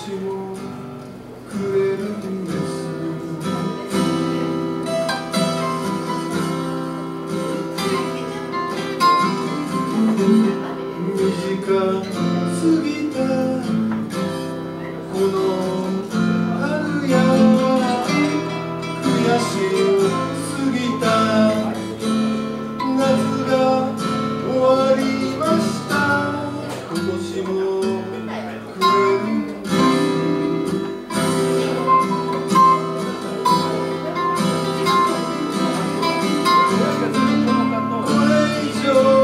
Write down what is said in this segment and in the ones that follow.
年もくれるんです。短すぎたこの春や悔しすぎた夏が終わりました。今年もくれるんです。これ以上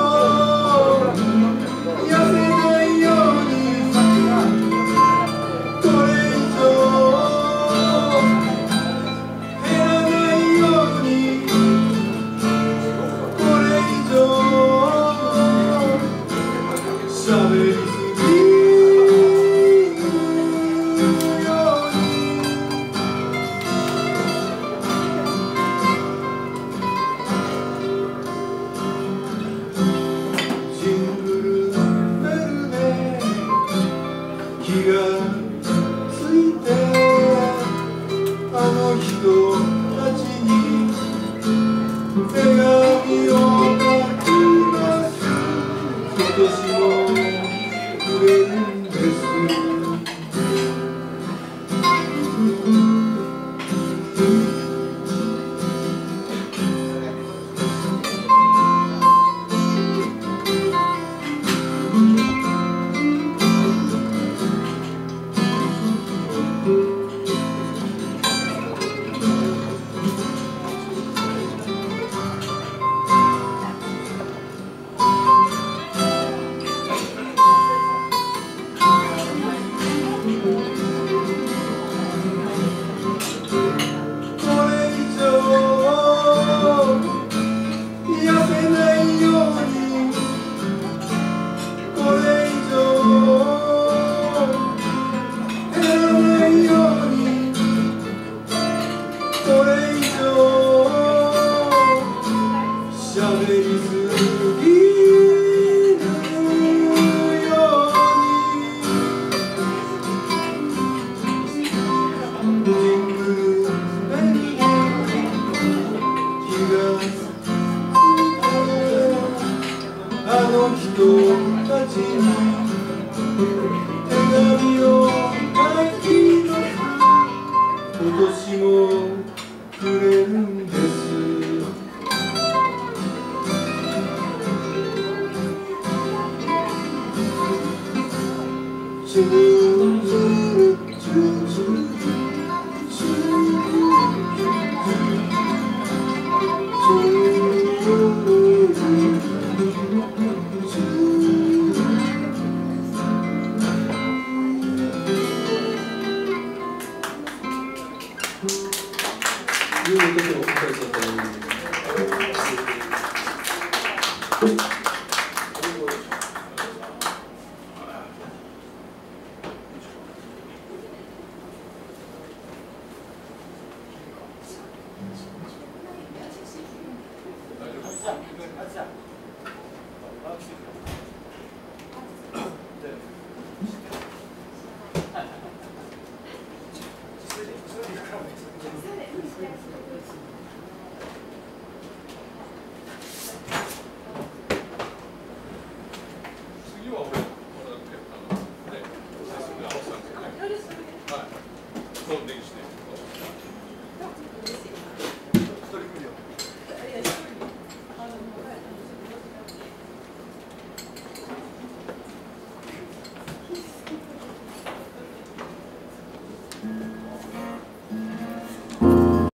気がついてあの人たちに手紙を書きます。今年もくれるんです。喋りすぎるようにジングルベルで気がついてあの人たちに手紙を書きます。今年もくれるんです。 そうできて